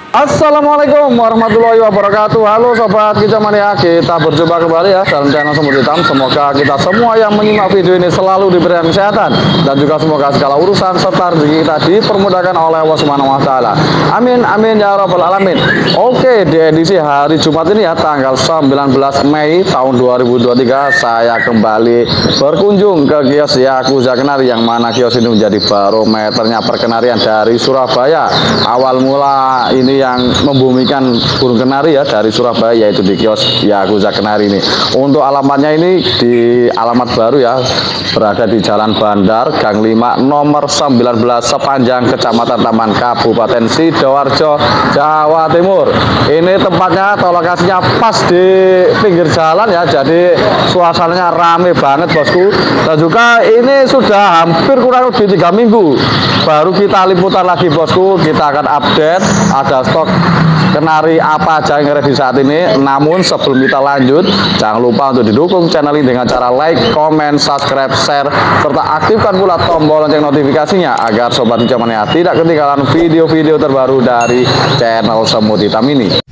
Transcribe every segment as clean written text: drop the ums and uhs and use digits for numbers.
Assalamualaikum warahmatullahi wabarakatuh. Halo sobat Kijamania, kita berjumpa kembali ya dalam channel Semut Hitam. Semoga kita semua yang menyimak video ini selalu diberikan kesehatan dan juga semoga segala urusan serta rezeki kita dipermudahkan oleh Allah Subhanahu wa taala. Amin amin ya rabbal alamin. Oke, di edisi hari Jumat ini ya tanggal 19 Mei tahun 2023 saya kembali berkunjung ke kios Yakuza Kenari, yang mana kios ini menjadi barometernya perkenarian dari Surabaya. Awal mula ini yang membumikan burung kenari ya dari Surabaya, yaitu di kios Yakuza Kenari ini. Untuk alamatnya ini di alamat baru ya, berada di Jalan Bandar Gang 5 nomor 19 sepanjang Kecamatan Taman Kabupaten Sidoarjo, Jawa Timur. Ini tempatnya atau lokasinya pas di pinggir jalan ya, jadi suasananya rame banget bosku. Dan juga ini sudah hampir kurang lebih 3 minggu baru kita liputan lagi bosku. Kita akan update ada stok kenari apa aja yang ada di saat ini. Namun sebelum kita lanjut, jangan lupa untuk didukung channel ini dengan cara like, comment, subscribe, share, serta aktifkan pula tombol lonceng notifikasinya agar sobat Kijamania tidak ketinggalan video-video terbaru dari channel Semut Hitam ini.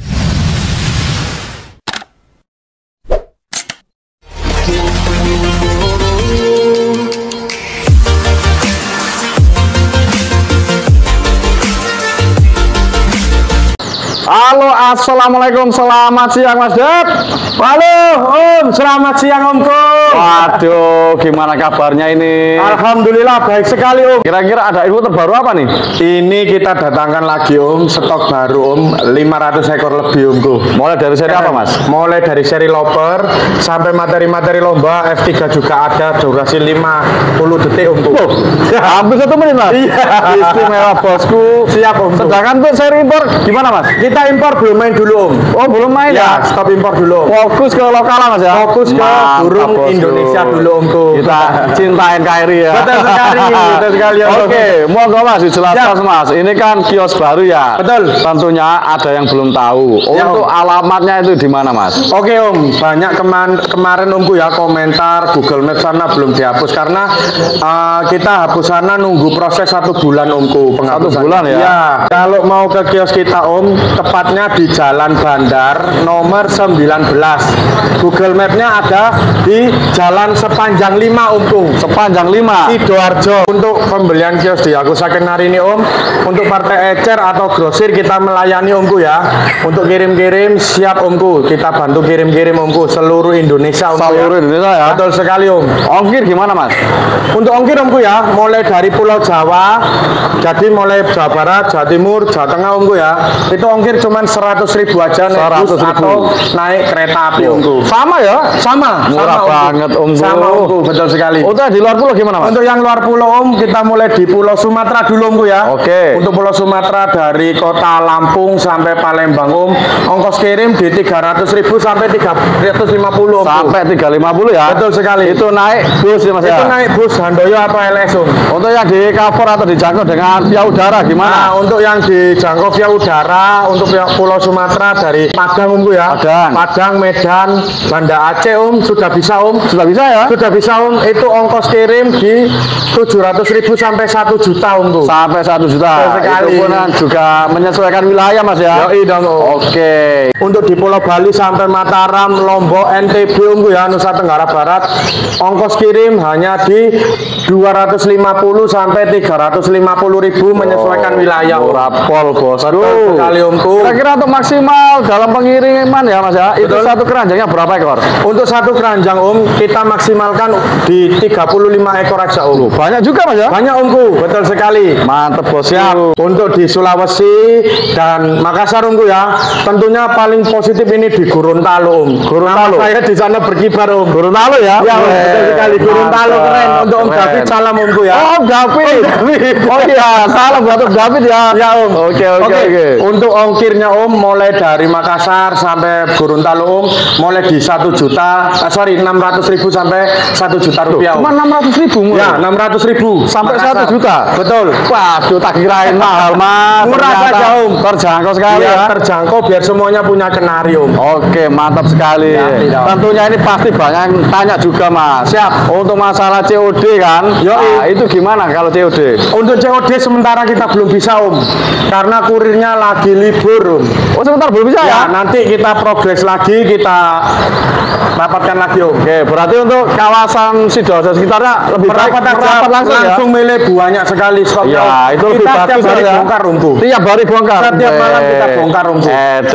Halo, assalamualaikum, selamat siang Mas Dep. Halo Om, selamat siang Omku. Waduh, gimana kabarnya ini? Alhamdulillah baik sekali Om. Kira-kira ada info terbaru apa nih? Ini kita datangkan lagi Om, stok baru Om, 500 ekor lebih Omku. Mulai dari seri apa Mas? Mulai dari seri loper sampai materi-materi lomba. F3 juga ada, durasi 50 detik Omku. Oh, hampir 1 menit Mas? Iya. Istimewa bosku. Siap Om. Sedangkan untuk seri impor gimana Mas? Kita impor belum main dulu Om. Oh, belum main ya? Stop impor dulu. Fokus ke lokal Mas ya? Fokus ke burung bosku. Indonesia dulu Omku. Kita cintain KRI ya. Betul sekali, betul sekali Om. Oke, monggo Mas dijelaskan Mas. Ini kan kios baru ya. Betul. Tentunya ada yang belum tahu. Untuk alamatnya itu di mana Mas? Oke Om, banyak kemarin Omku ya komentar Google Maps sana belum dihapus karena kita hapus sana nunggu proses 1 bulan Omku penghapusan. 1 bulan ya? Ya, kalau mau ke kios kita Om, tepatnya di Jalan Bandar nomor 19. Google Mapnya ada di Jalan Sepanjang 5 Omku. Sepanjang 5 Sidoarjo. Untuk pembelian kios di Yakuza Kenari ini Om, untuk partai ecer atau grosir kita melayani Omku ya. Untuk kirim-kirim siap Omku, kita bantu kirim-kirim Omku seluruh Indonesia Omku. Seluruh Indonesia ya? Betul sekali Om. Ongkir gimana Mas? Untuk ongkir Omku ya, mulai dari Pulau Jawa, jadi mulai Jawa Barat, Jawa Timur, Jawa Tengah Omku ya, itu ongkir cuman 100.000 aja naik bus atau naik kereta api Omku. Sama ya? Sama, murah banget Omku. Sama Omku, betul sekali. Untuk di luar pulau gimana Mas? Untuk yang luar pulau Om, kita mulai di Pulau Sumatera dulu Omku ya. Oke. Untuk Pulau Sumatera dari kota Lampung sampai Palembang Om, ongkos kirim di 300.000 sampai 350 Om. Sampai 350 ya? Betul sekali. Itu naik bus ya Mas ya? Itu naik bus Handoyo atau LS Om. Untuk yang di cover atau dijangkau dengan via udara gimana? Nah, untuk yang dijangkau via udara, untuk via Pulau Sumatera dari Padang Omku ya. Padang, Medan, Banda Aceh Om, sudah bisa Om. Sudah bisa ya? Sudah bisa Om. Itu ongkos kirim di 700.000 sampai 1 juta Omku. Sampai 1 juta. Sekali. Itu pun juga menyesuaikan wilayah Mas ya? Yoi dong Om. Oke. Untuk di Pulau Bali sampai Mataram, Lombok, NTB Omku ya, Nusa Tenggara Barat, ongkos kirim hanya di 250 sampai 350.000 menyesuaikan wilayah. Murah pol bosku. Sekali Omku. Kira-kira untuk maksimal dalam pengiriman ya Mas ya, itu satu keranjangnya berapa ekor? Untuk satu keranjang Om, kita maksimalkan di 35 ekor aja Om. Banyak juga Mas ya? Banyak Omku, betul sekali. Mantep bos ya. Untuk di Sulawesi dan Makassar Omku ya, tentunya paling positif ini di Gorontalo Om. Gorontalo. Saya di sana berkibar Om. Gorontalo ya? Ya betul sekali. Gorontalo keren. Untuk Om David salam Omku ya. Oh Om David. Oh iya, salam buat Om David ya. Ya Om. Oke. Untuk ongkirnya Om, mulai dari Makassar sampai Gorontalo Om, mulai di 1 juta, 600.000 sampai 1 juta rupiah Om. Cuma 600.000 Ya, 600.000 sampai Makassar. 1 juta. Betul. Waduh, tak kirain mahal Mas. Murah Ternyata saja Om. Terjangkau sekali Ya, ya. terjangkau biar semuanya punya kenari Om. Oke, mantap sekali. Ya, tidak. Tentunya ini pasti banyak yang tanya juga Mas. Siap. Untuk masalah COD kan, Yoi. Nah, itu gimana kalau COD? Untuk COD sementara kita belum bisa Om, karena kurirnya lagi libur Om. Oh, sebentar belum bisa ya? Ya nanti kita progres lagi, kita rapatkan lagi Om. Oke, berarti untuk kawasan Sidoarjo sekitarnya lebih baik merapat langsung ya? milih banyak sekali stoknya. Ya, itu lebih kita bagus tiap hari ya. bongkar Omku. Tiap hari bongkar. Setiap malam kita bongkar Omku.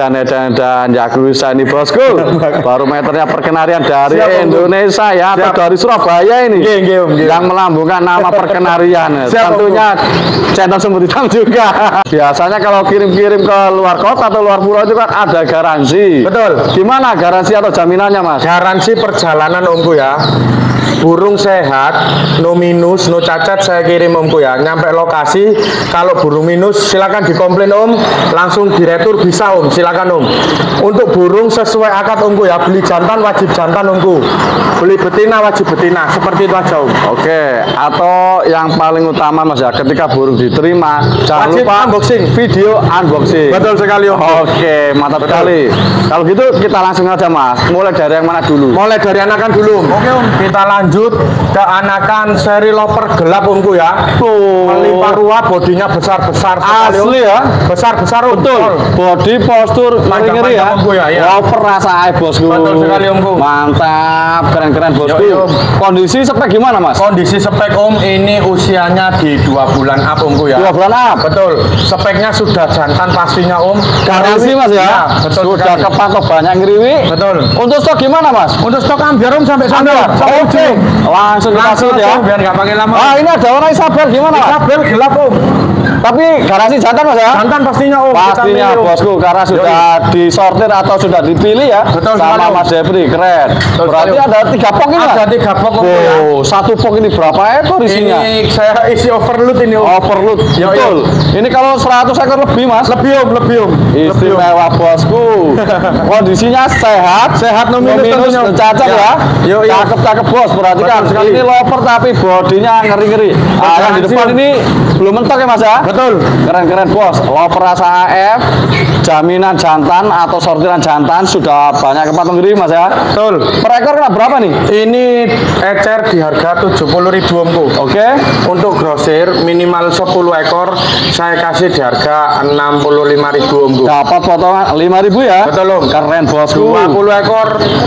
Dan ya bisa nih bosku. Baru meternya perkenarian dari Siap, Om. Indonesia ya, atau Siap. dari Surabaya ini. Nggih, nggih, Om, nggih. Yang melambungkan nama perkenarian. Siap, Om. Tentunya channel Semut Hitam juga. Biasanya kalau kirim-kirim ke luar kota atau luar pulau itu kan ada garansi. Betul. Gimana garansi atau jaminannya, Mas? Garansi perjalanan Omku ya. Burung sehat, no minus, no cacat saya kirim Omku ya. Nyampe lokasi, kalau burung minus silakan dikomplain Om, langsung diretur bisa Om, silakan Om. Untuk burung sesuai akad Omku ya, beli jantan wajib jantan Omku, beli betina wajib betina, seperti itu aja Om. Oke, atau yang paling utama Mas ya, ketika burung diterima, jangan Wajib lupa unboxing. video unboxing. Betul sekali Om. Oke, mantap sekali. Kalau gitu kita langsung aja Mas. Mulai dari yang mana dulu? Mulai dari anakan dulu Om. Oke Om, kita lanjut ke anakan seri loper gelap Omku ya. Melimpah ruah, bodinya besar-besar sekali Om. Asli ya? Besar-besar Om. Betul. Body postur ngeri-ngeri ya. Panjang-panjang, Omku ya, iya. Loper rasa bosku. Betul sekali, Omku. Mantap, keren-keren bosku. Yoi, Om. Kondisi spek gimana Mas? Kondisi spek Om ini usianya di 2 bulan up Omku ya. 2 bulan up. Betul. Speknya sudah jantan pastinya Om. Garansi Mas ya? Ya, betul Sudah sekali. kepatok banyak ngeriwi. Betul. Untuk stok gimana Mas? Untuk stok ambiar Om sampai sana. Sampai Oke. ujung. Langsung dikasih ya. biar nggak pakai lama. Ah, ini ada warna Isabel gimana Mas? Isabel gelap Om. Tapi garansi jantan Mas ya? Jantan pastinya Om. Kita Pastinya milih, Om. bosku, karena sudah disortir atau sudah dipilih ya. Betul sama sekali, Om. Mas Depri, keren. Berarti sekali, Om. ada 3 pok ini Ada Mas? 3 pok Om ya. Oh, satu pok ini berapa ekor isinya? Ini saya isi overload ini Om. Overload, Yo, betul. Ini kalau 100 ekor lebih Mas? Lebih Om, lebih Om. Lebih Om. Istimewa bosku. Kondisinya sehat, Sehat, no minus tentunya, Om. cacat ya. Yo, yo. Cakep-cakep bos, perhatikan. Betul sekali. Ini loper tapi bodinya ngeri-ngeri. Ah, yang di Garansi, depan Om. ini belum mentok ya Mas ya? Betul. Keren-keren bos. Loper rasa AF, jaminan jantan atau sortiran jantan sudah banyak kepatong ngeri Mas ya. Betul. Per ekor kena berapa nih? Ini ecer di harga 70.000 Omku. Oke. Untuk grosir minimal 10 ekor saya kasih di harga 65.000 Omku. Dapat potongan 5.000 ya? Betul Om. Keren bosku. 20 ekor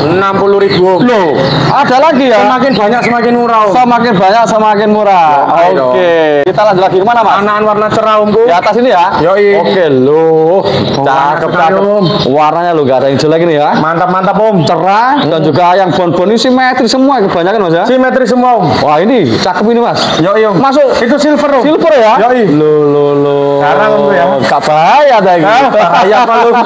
60.000 Om. Loh, ada lagi ya? Semakin banyak semakin murah Om. Semakin banyak semakin murah. Yoi, Oke. Kita lanjut lagi kemana Mas? Anakan warna cerah Omku. Di atas ini ya? Yoi. Oke loh. Cakep sekali, cakep. Om. Warnanya lo gak ada yang jelek ini ya? Mantap-mantap Om. Cerah dan juga yang bon-bon ini simetris semua kebanyakan Mas ya? Simetri semua Om. Wah ini cakep ini Mas. Yoi Om. Masuk Itu silver Om. silver ya? Yoi. Lo. Jarang, Om, ya. Gak bahaya dah ini. Bahaya apa lu?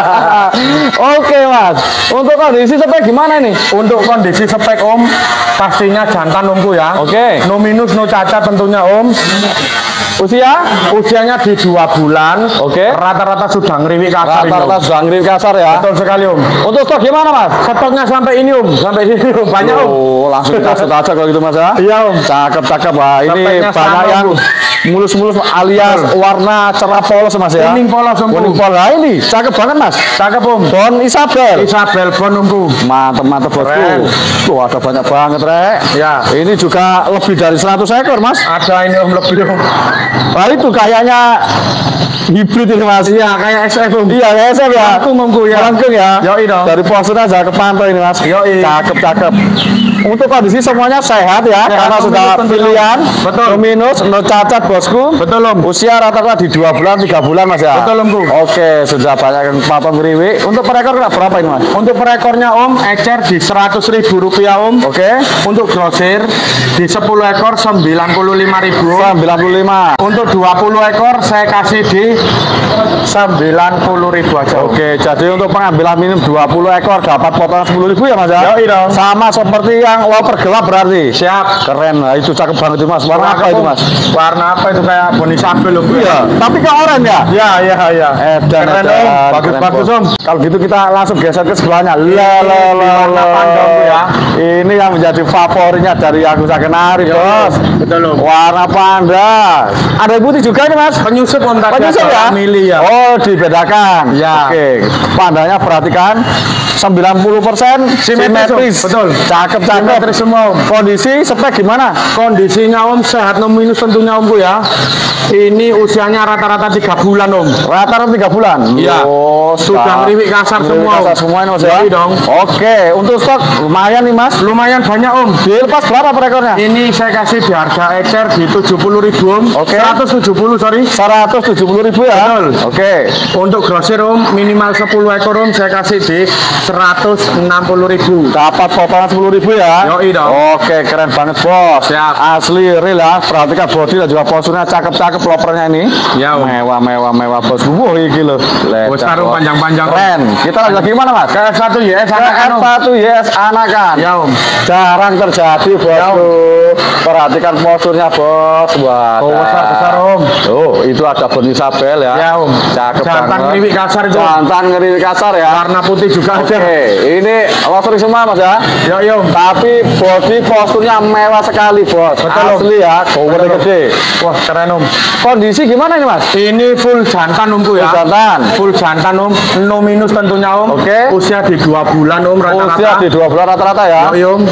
Oke Mas. Untuk kondisi spek gimana ini? Untuk kondisi spek Om, pastinya jantan Omku ya. Oke. No minus, no cacat tentunya Om. Usia? Usianya di 2 bulan. Oke. Rata-rata sudah ngeriwik kasar ini, Rata-rata Om. sudah ngeri kasar ya? Betul sekali Om. Untuk stok gimana Mas? Stoknya sampai ini Om, sampai sini Om. Banyak Om. Oh, langsung kita set aja kalau gitu Mas ya. Iya Om. Cakep-cakep. Wah, ini Speknya banyak sama, yang Om. mulus-mulus alias warna cerah polos Mas ya. Kuning polos Om. Kuning polos. Nah, ini cakep banget Mas. Cakep Om. Don Isabel. Isabel Bon Omku. Mantep bosku. Keren. Tuh ada banyak banget Rek. Ya. Ini juga lebih dari 100 ekor Mas. Ada ini Om lebih Om. Wah itu kayaknya hibrid ini Mas. Iya kayak SF Om. Iya kayak SF ya. Melengkung, Omku, ya. Melengkung ya. Yoi dong. Dari posturnya aja kepantau ini Mas. Yoi. Cakep. Untuk kondisi semuanya sehat ya, Sehat, karena no sudah minus tentunya. pilihan. Betul. No minus, no cacat bosku. Betul Om. Usia rata-rata di 2 bulan, 3 bulan Mas ya. Betul, Omku. Oke, sudah banyak yang patong ngeriwi. Untuk per ekor berapa ini Mas? Untuk per ekornya Om, ecer di 100.000 rupiah Om. Oke. Untuk grosir di 10 ekor 95.000 Om. 95. Untuk 20 ekor saya kasih di 90.000 aja Om. Oke, jadi untuk pengambilan minim 20 ekor dapat potongan 10.000 ya Mas ya? Yoi dong. Sama seperti yang loper gelap berarti. Siap. Keren, nah, itu cakep banget itu Mas. Warna apa itu Mas? Warna apa itu kayak Boni Sabel Om. Iya, tapi ke oranye ya? Iya. Keren Om. Bagus Om. Kalau gitu kita langsung geser ke sebelahnya. warna pandang, Bu, ya. Ini yang menjadi favoritnya dari Agus Akenari, Bos. Betul Om. Warna panda. Ada yang putih juga nih Mas? Penyusup Om tadi. Penyusup ada ya? Mili ya. Oh, dibedakan. Ya. Oke. Pandanya perhatikan. 90% simetris. Betul. Cakep. Simetris semua Om. Kondisi spek gimana? Kondisinya Om sehat no minus tentunya Omku ya. Ini usianya rata-rata 3 bulan Om. Rata-rata 3 bulan. Iya. Sudah ngeriwik kasar semua. Kasar semua ini Mas ya. Iya dong. Oke, untuk stok lumayan nih Mas. Lumayan banyak Om. Dilepas berapa per ekornya? Ini saya kasih di harga ecer di 70.000 Om. Oke. 170 sorry. 170.000 ya. Betul. Oke. Untuk grosir Om minimal 10 ekor Om saya kasih di 160.000. Dapat potongan 10.000 ya. Yoi dong. Oke, keren banget bos. Siap. Asli real ya. Perhatikan body dan juga posturnya cakep-cakep lopernya ini. Ya, Om. Mewah bos. Wah, iki lho. Bos sarung panjang-panjang Om. Keren. Kita lanjut lagi mana Mas? Ke F1 YS anakan Om. F1 YS anakan. Ya Om. Jarang terjadi bosku. Perhatikan posturnya bos. Wah. Oh, besar Om. Oh, itu ada Boni Sabel ya. Ya Om. Cakep Jantan banget. ngeriwik kasar itu. Jantan ngeriwik kasar ya. Warna putih juga Oke, ada. ini loseri semua Mas ya. Ya Om. Tapi body posturnya mewah sekali bos. Betul, Om. Asli ya. Power Betul, Om. gede. Wah keren Om. Kondisi gimana ini Mas? Ini full jantan Omku ya. Jantan. Full jantan Om. No minus tentunya Om. Oke. Usia di 2 bulan Om rata-rata. Usia di 2 bulan rata-rata ya. Yoi, Om.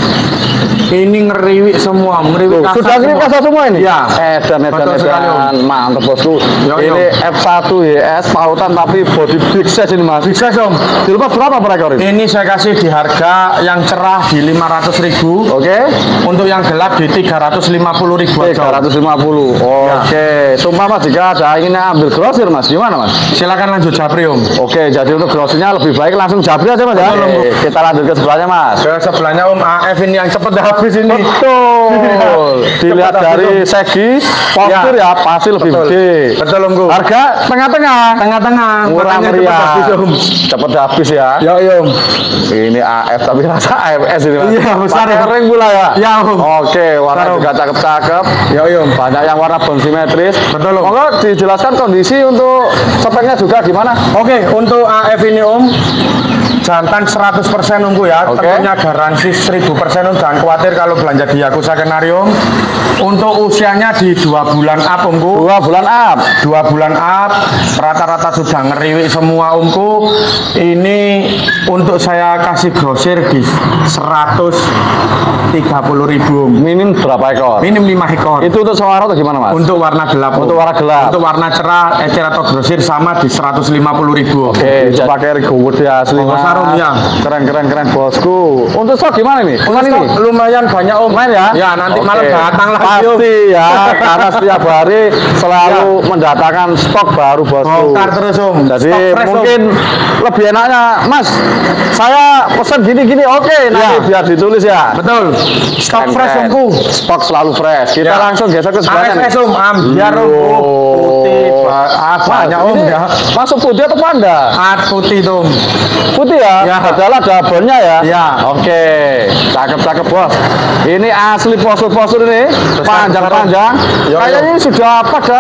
Ini ngeriwik semua, ngeriwik kasar. Sudah ngeriwik kasar semua ini? Ya. Betul sekali, Edan. Mantap bosku. Yoi, Ini F1 YS pautan tapi body big size ini Mas. Big size Om. Dilepas berapa per ekor ini? Ini saya kasih di harga yang cerah di 500.000. Oke. Untuk yang gelap di 350.000 aja. 350. Oke. Sumpah Mas jika ada ingin ambil grosir Mas, gimana Mas? Silakan lanjut Japri Om. Oke, jadi untuk grosirnya lebih baik langsung Jabri aja Mas ya. Betul, Om. Oke, kita lanjut ke sebelahnya Mas. Ke sebelahnya Om AF ini yang cepet habis ini. Betul. Dilihat Cepat dari habis, Om. segi postur ya, pasti lebih Betul. gede. Betul Omku. Harga tengah-tengah. Tengah-tengah. Murah Makanya meriah. cepet habis, Om. Cepet habis ya. Ya Om. Ini AF tapi rasa AFS ini Mas. Iya, besar, Pakai Om. ring pula ya. Ya, Om. Oke, warna Besar, Om. juga cakep-cakep. Ya Om. Banyak yang warna bone simetris. Betul, Om. Monggo dijelaskan kondisi untuk speknya juga gimana? Oke, untuk AF ini Om jantan 100% Omku ya. Oke. Tentunya garansi 1000% Om. Jangan khawatir kalau belanja di Yakuza Kenari Om. Untuk usianya di 2 bulan up Omku. 2 bulan up. 2 bulan up, rata-rata sudah ngeriwik semua Omku. Ini untuk saya kasih grosir di 130.000 Om. Minim berapa ekor? Minim 5 ekor. Itu untuk suara atau gimana Mas? Untuk warna gelap. Om. Untuk warna gelap. Untuk warna cerah, ecer atau grosir sama di 150.000 Om. Oke, itu pakai rego gede asli Oh, Mas. sarung, ya. Keren bosku. Untuk stok gimana nih? Dengan ini? Stok lumayan banyak Om. Lumayan ya? Ya nanti Oke. malam datang lagi Om. Pasti ya, karena setiap hari selalu mendatangkan stok baru bosku. Bongkar terus Om. Jadi Stok fresh, Om. mungkin lebih enaknya, Mas, saya pesan gini, oke, nanti Ya. biar ditulis ya. Betul. Stok Keren, fresh keren. Omku. Stok selalu fresh. Kita Ya. langsung geser ke sebelahnya nih. AFS Om, biar Om. Oh, putih. Banyak Om ini ya. masuk putih atau panda? Putih Om. Putih ya? Ya. Adalah ada bonnya ya? Ya. Oke, cakep bos. Ini asli postur ini, panjang-panjang. Yo, yo. Kayaknya ini sudah pada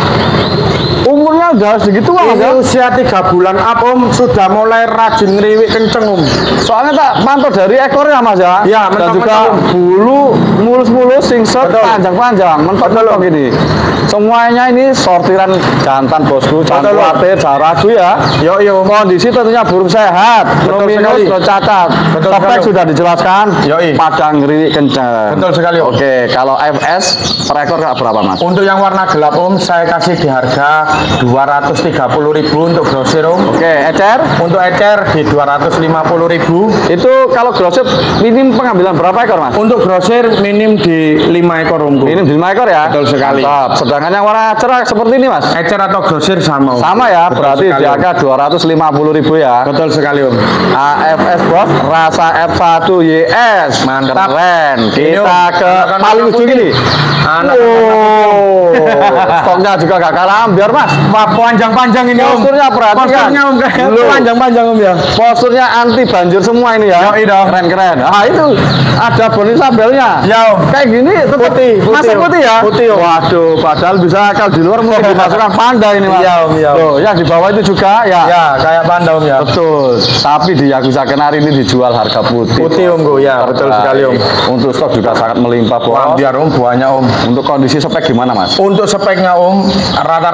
umurnya udah segitu Ini ya? usia 3 bulan up Om, sudah mulai rajin ngeriwik kenceng Om. Soalnya tak pantau dari ekornya Mas ya? Ya, Dan mentok-mentok, juga Om. bulu mulus-mulus, singset, Betul. panjang-panjang, mentok-mentok gini. Semuanya ini sortiran jantan bosku, jangan Betul, Om. khawatir, jangan ragu ya. Yo. Kondisi tentunya burung sehat, no Betul minus, sekali. no cacat. Betul Topek sekali, Om. sudah dijelaskan, Yoi. padang ngeriwik kencang. Betul sekali, Om. Oke, kalau FS per ekor berapa Mas? Untuk yang warna gelap Om, saya kasih di harga 230.000 untuk grosir Om. Oke, ecer Untuk ecer di 250.000. itu kalau grosir minim pengambilan berapa ekor Mas? Untuk grosir minim di 5 ekor Om. Minim 5 ekor ya? Betul sekali. Mantap. Sedangkan yang warna cerah seperti ini Mas? Ecer atau grosir sama Om. Sama ya, Betul berarti sekali, di Om. angka 250.000 ya. Betul sekali Om. AFS bos, rasa F1 YS. Mantap. Keren. Ini, Kita Om. ke Anak-anak paling ujung putih. ini. Anak-anak Stoknya juga gak kalah ambiar Mas. Wah, panjang-panjang ini Om. Posturnya perhatikan. Posturnya Om, Loh. panjang-panjang Om ya. Posturnya anti banjir semua ini ya. Yoi dong. Keren. Ah itu ada Boni Sabelnya. Ya Om. Kayak gini tetap Putih, masih Om. putih ya? Putih, Om. Waduh, padahal bisa kalau di luar mau dimasukkan panda ini Mas. Iya, Om, iya, Om. Loh, yang di bawah itu juga ya. Ya, kayak panda Om ya. Betul. Tapi di Yakuza Kenari ini dijual harga putih. Putih Om Go, ya, betul sekali Om. Untuk stok juga sangat melimpah bos. Wah, biar Om banyak Om. Untuk kondisi spek gimana Mas? Untuk speknya Om, rata-rata usia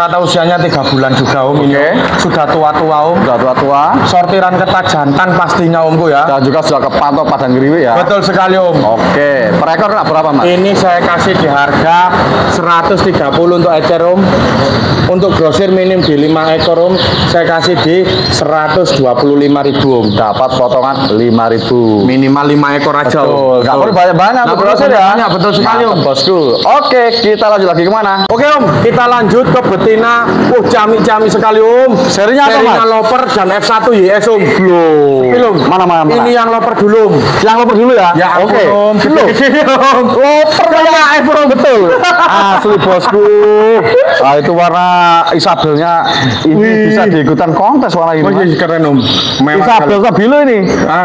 usianya 3 bulan juga Om. Ini sudah tua-tua Om. Sudah tua-tua. Sortiran ketat jantan pastinya Omku ya. Dan juga sudah kepatok padang geriwi ya. Betul sekali Om. Oke, per ekor berapa Mas? Ini saya kasih di harga 130 untuk ecer Om. Untuk grosir minim di 5 ekor Om, saya kasih di 125.000 Om. Dapat potongan 5.000. Minimal 5 ekor aja Om. Nggak perlu banyak-banyak untuk grosir ya. Banyak, betul sekali Om. Bosku. Oke, kita lanjut lagi kemana? Oke Om, kita lanjut ke betina. Jami-jami sekali Om. Serinya apa Mas? Serinya Loper dan F1 YS Om. Belum. Mana? Ini yang Loper dulu Om. Yang loper dulu ya? Ya ampun, oke. Om. Gede-gede Om. Loper kayak F Om, betul. Asli bosku. Nah, itu warna Isabelnya ini bisa diikutan kontes warna ini. Oh iya Mas. keren Om. Isabel Sabilo ini.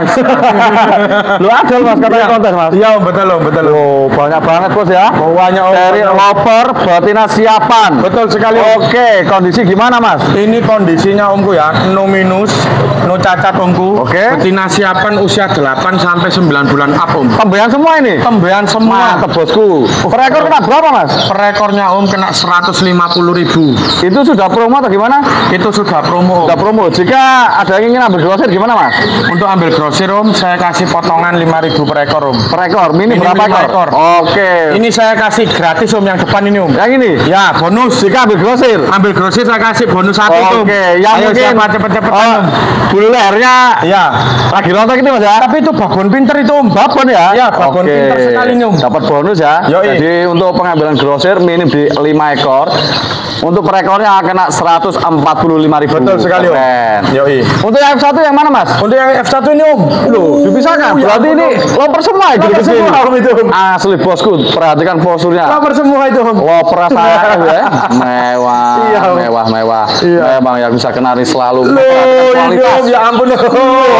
Lu ada Mas katanya kontes Mas. Iya Om, betul Om, betul Om. Oh, banyak banget bos ya. Banyak Om. Dari loper betina siapan. Betul sekali Om. Oke, kondisi gimana Mas? Ini kondisinya Omku ya, no minus, no cacat Omku. Oke. Betina siapan usia 8 sampai 9 bulan up Om. Pembayan semua ini. Pembayan semua. Mantap bosku. Per ekor kena berapa Mas? Per ekornya Om kena 150.000. Itu sudah promo atau gimana? Itu sudah promo Om. Sudah promo. Jika ada yang ingin ambil grosir gimana Mas? Untuk ambil grosir Om, saya kasih potongan 5.000 per ekor Om. Per ekor, Minim berapa 5 ekor. Oke. Ini saya kasih gratis Om, yang depan ini Om. Yang ini? Ya, bonus. Jika ambil grosir. Ambil grosir saya kasih bonus 1 Om. Oke, yang Ayo mungkin siapa cepet-cepetan Om. bulu lehernya Ya. lagi rontok itu Mas ya. Tapi itu babon pinter itu Om. Babon ya? Ya, babon Oke. pinter sekali nih Om. Dapat bonus ya. Yoi. Jadi untuk pengambilan grosir minim di 5 ekor. Untuk per ekornya kena 145.000. Betul sekali Om. Keren. Yoi. Untuk yang F1 yang mana Mas? Untuk yang F1 ini Om. Loh, dipisahkan. Ya Berarti ampun, ini Om. loper semua itu Loper gede-gede semua ini. Om itu Om. Asli bosku, perhatikan posturnya. Loper semua itu Om. Loper saya ya. Mewah, Iya, Om. mewah. Iya. Memang yang bisa kenari selalu Loh, memperhatikan ini kualitas. Om, ya ampun Om.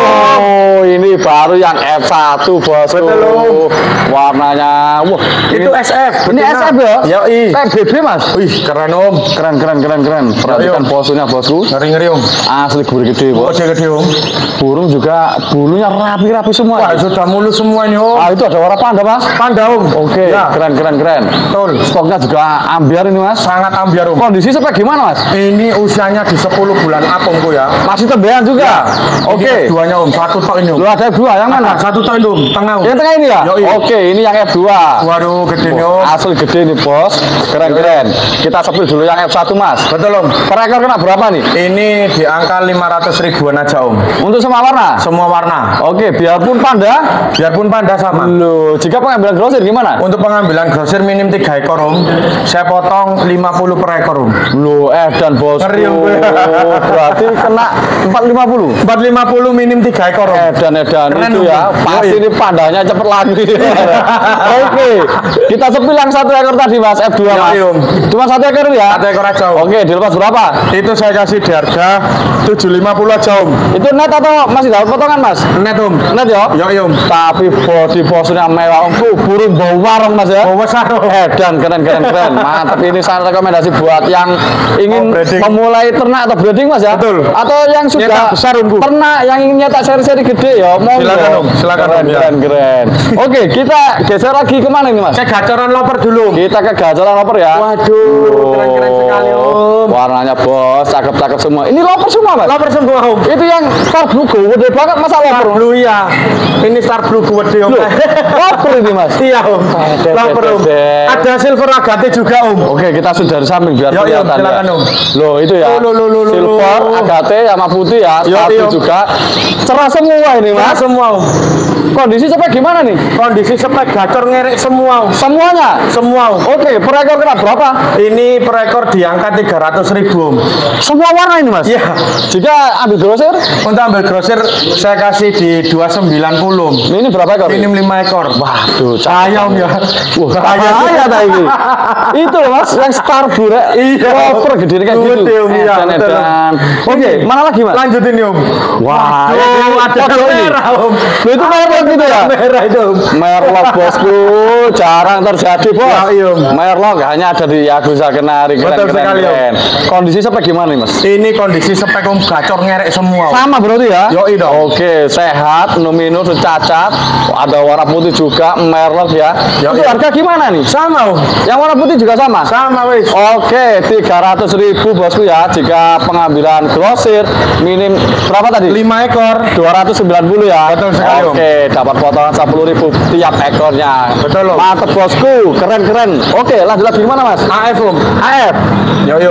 Oh, ini baru yang F1 bosku. Betul, Om. Warnanya, wah, Itu SF. Ini betina. SF ya? Yoi. PBB Mas. Wih, keren Om. Keren. Perhatikan Yoi, Om. posturnya bosku. Ngeri-ngeri Om. Asli gurih gede bos. Gede-gede Om. Burung juga bulunya rapi-rapi semua. Wah, sudah mulus semua ini Om. Ah, itu ada warna panda Mas. Panda Om. Oke, Ya, keren. betul. Stoknya juga ambiar ini Mas. Sangat ambiar Om. Kondisi sampai gimana Mas? Ini usianya di 10 bulan up Omku ya. Masih tembean juga. Oke. Duanya Om, 1 tok ini Om. Lu ada dua yang mana? Ada 1 tok ini Om, tengah Om. Yang tengah ini ya? Yoi. Oke, ini yang F2. Waduh, gede nih Om. Asli gede nih bos. Keren. Kita sepil dulu yang F1 Mas. Betul Om. Per ekor kena berapa nih? Ini di angka 500 ribuan aja Om. Untuk semua warna? Semua warna. Oke, biarpun panda. Biarpun panda sama. Loh, jika pengambilan grosir gimana? Untuk pengambilan grosir minim 3 ekor Om. Saya potong 50 per ekor Om. Loh, dan bosku. Ngeri, Om. Berarti kena 450. 450 minim 3 ekor Om. Edan Keren, itu Om. ya. Pasti Yoi. ini pandanya cepet lagi. Oke, kita sepil yang 1 ekor tadi Mas, F2 Mas. Yoi, Om. Cuma 1 ekor ya? 1 ekor aja Om. Oke, dilepas berapa? Itu saya kasih di harga 750 aja Om. Itu net atau masih dapat potongan Mas? Net Om. Net ya? Yoi Om. Tapi body posturnya mewah Om. Burung bau warung Mas ya. Bawa sarung. Edan, keren. Mantap, ini saya rekomendasi buat yang ingin breeding. memulai ternak atau breeding Mas ya. Betul. Atau yang sudah Nyetak besar, Om, Bu. ternak yang ingin nyetak seri-seri gede ya. Monggo. Silakan, Om. Silakan, Om, ya. Keren. Oke, kita geser lagi kemana ini Mas? Saya gacoran loper dulu Om. Kita ke gajalan loper ya. Waduh, keren-keren sekali Om. Warnanya bos, cakep semua. Ini loper semua Mas. Loper semua Om. Itu yang star blue gede banget masa Star loper. Blue ya. Ini Star Blue gede Om. Loh, loper ini Mas. Iya Om. Loper Om. Ada silver agate juga Om. Oke, kita sudah dari samping biar Yoi, Om, kelihatan silakan, ya. Om. Loh, itu ya. Loh. Silver, agate sama putih ya. Yoi, Satu Om. juga. Cerah semua ini Nah, Mas. semua Om. Kondisi sampai gimana nih? Kondisi spek gacor ngerek semua Om. Semuanya. Semua Om. Oke, per ekor kena berapa? Ini per ekor di angka 300.000 Om. Semua warna ini Mas. Iya. Jika ambil grosir, Untuk ambil grosir saya kasih di 290 Om. ini berapa ekor? Minim 5 ekor. Waduh, Bahaya Om ya. Wah, bahaya tak ini. Itu loh Mas, yang star blue rek. Iya. Loper gede kayak gitu. Gede, Om, iya, betul, Oke, mana lagi Mas? Lanjut ini Om. Wah, Waduh, ini ada pojok ini. merah Om. Loh, itu merah Merlok gitu ya? Merah itu. Merlok bosku, jarang terjadi bos. Ya, iya. Merlok hanya ada di Yakuza Kenari. Betul sekali, Om. Kondisi spek gimana nih mas? Ini kondisi spek Om gacor ngerek semua. Om. Sama berarti ya? Yoi dong. Oke, sehat, no minus, cacat, ada warna putih juga, Merlok ya. Yoi. Itu harga gimana nih? Sama Om. Yang warna putih juga sama? Sama wis. Oke, 300.000 bosku ya. Jika pengambilan grosir minim berapa tadi? 5 ekor. 290 ya. Betul sekali, Om. Oke, dapat potongan 10.000 tiap ekornya. Betul, Om. Mantep bosku, keren-keren. Oke, lanjut lagi gimana mas? AF Om. AF. Yo.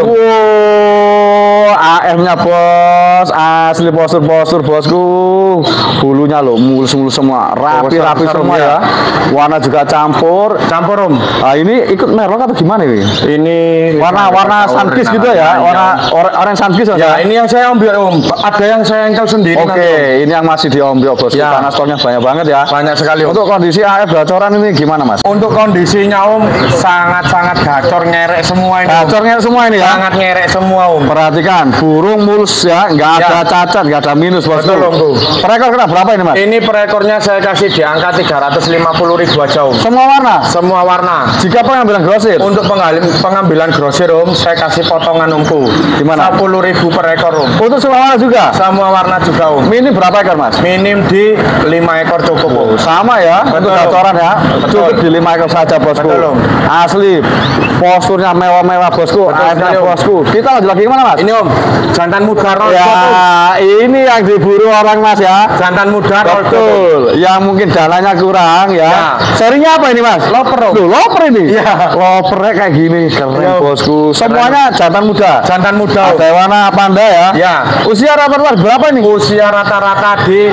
Wow, AF-nya bos, asli postur-postur bosku. Bulunya loh mulus-mulus semua, rapi-rapi Besar, semua ya. Warna juga campur. Campur Om. Nah, ini ikut Merlok atau gimana ini? Ini Warna Sunkist gitu ya, warna orange Sunkist Ya, ini yang saya ambil Om. Ada yang saya engkel sendiri. Oke, nanti, Om. ini yang masih diombro bosku, Ya. karena stoknya banyak banget ya. Banyak sekali Om. Untuk kondisi AF gacoran ini gimana mas? Untuk kondisinya Om sangat-sangat gacor ngerek semua ini. Om. Gacornya semua ini ya? Sangat ngerek semua Om. Perhatikan, burung mulus ya, nggak ada cacat, nggak ada minus bosku. Betul, Om, tuh. Per ekor kena berapa ini mas? Ini per ekornya saya kasih di angka 350.000 aja Om. Semua warna? Semua warna. Jika pengambilan grosir? Untuk pengambilan grosir Om, saya kasih potongan Omku. Gimana? 10.000 per ekor Om. Untuk semua warna juga? Semua warna juga Om. Minim berapa ekor mas? Minim di 5 ekor cukup Om. Sama ya, untuk Betul. gacoran ya. Betul. Cukup di 5 ekor saja bosku. Betul, Om. Asli, posturnya mewah-mewah bosku, Betul AF-nya sekali, Om. bosku. Kita lanjut lagi gimana mas? Ini Om, jantan muda roll Ya, top, Om. ini yang diburu orang mas ya. Jantan muda roll top, Om. Betul, yang mungkin dananya kurang ya. Ya. Serinya apa ini mas? Loper, Om. Loh, loper ini? Iya. Lopernya kayak gini, keren Iya, Om. bosku. Semuanya jantan muda. Jantan muda Om. Ada warna panda ya. Ya. Usia rata-rata berapa ini? Usia rata-rata di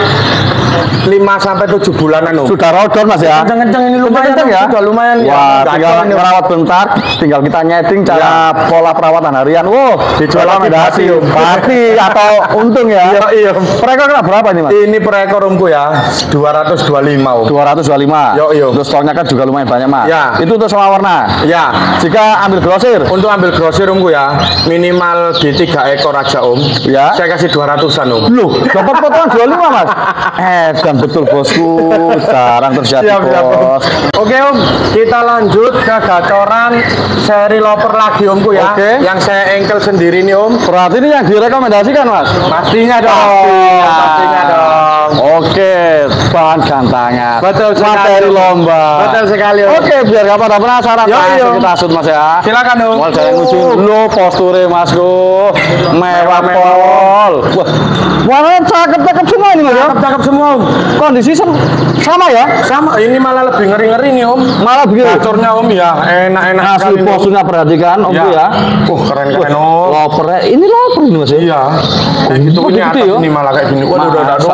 5 sampai 7 bulanan Om. Sudah rodon mas ya. Kenceng-kenceng ini lumayan Kenceng Om. ya. Sudah lumayan ya. Wah, Gacor tinggal ini, Om. merawat bentar, tinggal kita nyeting cara pola perawatan harian. Wow, Dijual lagi rekomendasi. bati, Om. Bati atau untung ya. Iya. Per ekor kena berapa ini mas? Ini per ekor Omku ya 225 Om. 225. Yo. Untuk stoknya kan juga lumayan banyak mas. Ya. Itu untuk semua warna. Ya. Jika ambil grosir, Untuk ambil grosir Omku ya minimal di 3 ekor aja Om. Ya. Saya kasih 200-an Om. loh, dapat potongan 25 mas. Dan betul bosku, jarang terjadi Siap, bos. Oke Om, kita lanjut ke gacoran seri loper lagi Omku ya. Oke. Yang saya engkel sendiri nih Om. Berarti ini yang direkomendasikan mas. Pastinya dong. Pastinya dong. Oke, bahan gantangan. Betul sekali. Materi lomba. Betul sekali Om. Oke, biar gak pada penasaran. Yo, langsung yo. kita shoot mas ya. Silakan Om. Mal jalan lucu. Lo posture masku, mewah pol. Wah, warnanya cakep-cakep semua ini mas ya. Cakep semua Om. Kondisi sama ya. Sama, ini malah lebih ngeri-ngeri nih Om. Malah begini. Gacornya Om ya, enak-enak Asli sekali, Om. posturnya perhatikan om Ya. ya. Keren-keren Om. Lopernya ini loper ini mas ya. Iya. Kayak gitu Oh, ini gitu atas ya? ini malah kayak gini. Waduh, Masya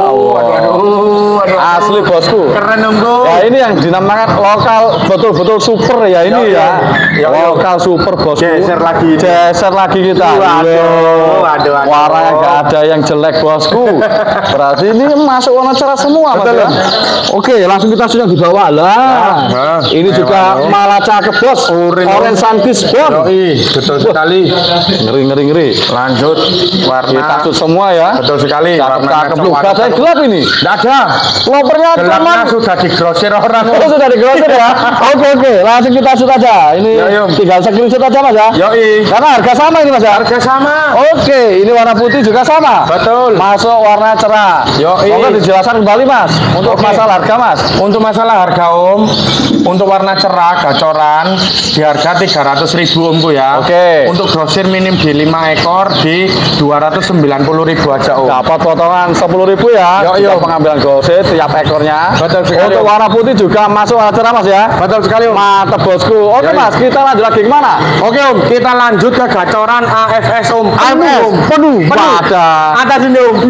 Allah. Asli bosku. Keren Om tuh. Ya ini yang dinamakan lokal betul-betul super ya ini Yo, ya. yo. Yo, yo. Lokal super bosku. Geser lagi. Geser lagi kita. Waduh. Warnanya nggak ada yang jelek bosku. Berarti ini masuk warna cerah semua mas Betul, ya. Om. Oke langsung kita sudah di bawah lah. Nah, Ini juga mewah, Om. malah cakep bos. Orange Sunkist bos. Yoi, betul sekali. Ngeri. Lanjut warna. Kita shoot semua ya. Betul sekali. Cakep-cakep Warnanya lu. Gak ada yang gelap ini. Nggak ada. Lopernya Gelapnya cuman. sudah digrosir orang. Oh sudah digrosir ya. Oke, langsung kita shoot aja. Ini Yo. tinggal screenshot aja mas ya. Yoi. Karena harga sama ini mas ya. Harga sama. Oke, ini warna putih juga sama. Betul. Masuk warna cerah. Yoi. Oke, dijelaskan kembali mas. Untuk Oke. masalah harga mas. Untuk masalah harga Om, untuk warna cerah gacoran di harga 300.000 Omku ya. Oke. Untuk grosir minim di 5 ekor di 290.000 aja Om. Dapat potongan 10.000 ya. Yo, yo. Jika pengambilan grosir tiap ekornya. Betul sekali, Untuk Om. warna putih juga masuk warna cerah mas ya. Betul sekali Om. Mantap bosku. Oke Yo, yo. mas, kita lanjut lagi kemana? Oke Om, kita lanjut ke gacoran AFS Om. AFS, penuh. Ada sini Om.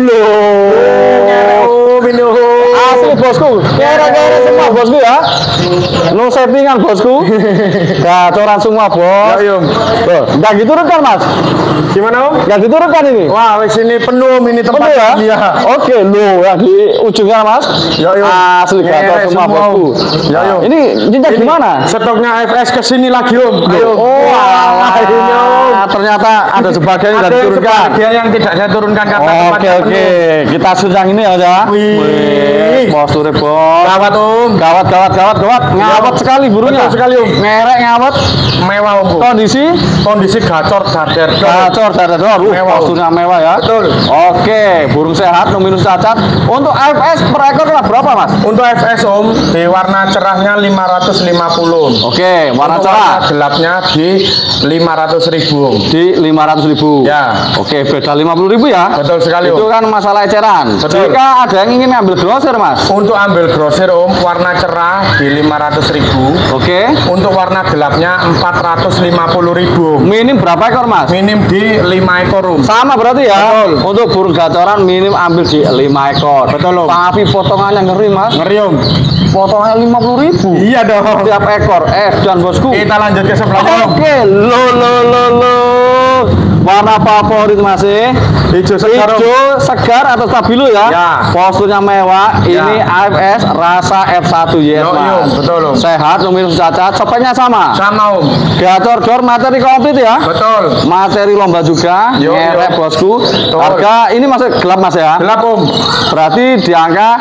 Om ini Om. Asli bosku, kere-kere semua bosku ya. No settingan bosku. Gacoran semua bos. Yo, Om. Loh, nggak diturunkan mas? Gimana Om? Nggak diturunkan ini? Wah, wis ini penuh Om, ini tempat Betul ya? Iya. Oke, lo yang di ujungnya mas. Yo, yo. Asli gacor Ngerek semua semua, bosku. Om. Yo, yo. Ini jinjak Ini gimana? Stoknya AFS ke sini lagi Om. Ayo. Oh, alah. ini Om. Ternyata ada sebagian yang Ada tidak yang diturunkan. sebagian yang tidak saya turunkan karena Oke, tempatnya oke. penuh. Kita shoot yang ini aja. Wih. Posturnya bos. Gawat Om. Gawat. Ngawat sekali burungnya. Betul sekali Om. Ngerek ngawat. Mewah Om. Kondisi Gacor dader. dadar. Mewah. Posturnya mewah ya. Betul. Oke, burung sehat, no minus cacat. Untuk AFS per ekor lah berapa Mas? Untuk FS Om, di warna cerahnya 550. Oke, warna Untuk cerah warna gelapnya di 500.000 Om. di 500.000. Ya. Oke, beda 50.000 ya. Betul sekali Itu Om. kan masalah eceran. Betul. Jika ada yang ingin ngambil grosir Mas. Untuk ambil grosir Om, warna cerah di 500.000. Oke. Untuk warna gelapnya 450.000 Om. Minim berapa ekor Mas? Minim di 5 ekor Om. Sama berarti ya. Betul. Untuk burung gacoran minim ambil di 5 ekor. Betul, Om. Tapi potongannya ngeri Mas. Ngeri Om. Potongannya 50.000. Iya dong. Tiap ekor. Dan bosku. Kita lanjut ke sebelahnya Om. Oke, lo. Warna favorit Mas Hijau segar Om. hijau segar atau stabilo ya. Ya. Posturnya mewah. Ya. Ini AFS rasa F1 yes Yo, Mas. betul Om. Sehat, no minus cacat. Speknya sama. Sama Om. Gacor dor materi komplit ya. Betul. Materi lomba juga. Yo, Ngerek bosku. Harga ini masih gelap Mas ya. Gelap Om. Berarti di angka